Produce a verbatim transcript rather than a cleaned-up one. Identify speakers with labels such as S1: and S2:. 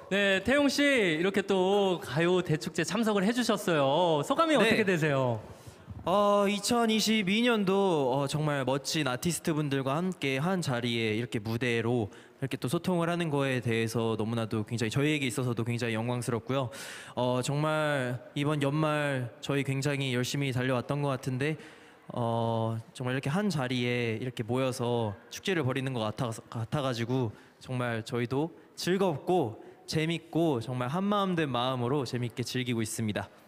S1: 네, 태용 씨 이렇게 또 가요 대축제 참석을 해주셨어요. 소감이
S2: 네.
S1: 어떻게 되세요?
S2: 어, 이천이십이 년도 어, 정말 멋진 아티스트 분들과 함께 한 자리에 이렇게 무대로 이렇게 또 소통을 하는 거에 대해서 너무나도 굉장히 저희에게 있어서도 굉장히 영광스럽고요. 어, 정말 이번 연말 저희 굉장히 열심히 달려왔던 것 같은데 어, 정말 이렇게 한 자리에 이렇게 모여서 축제를 벌이는 것 같아, 같아가지고 정말 저희도 즐겁고 재밌고 정말 한마음 된 마음으로 재밌게 즐기고 있습니다.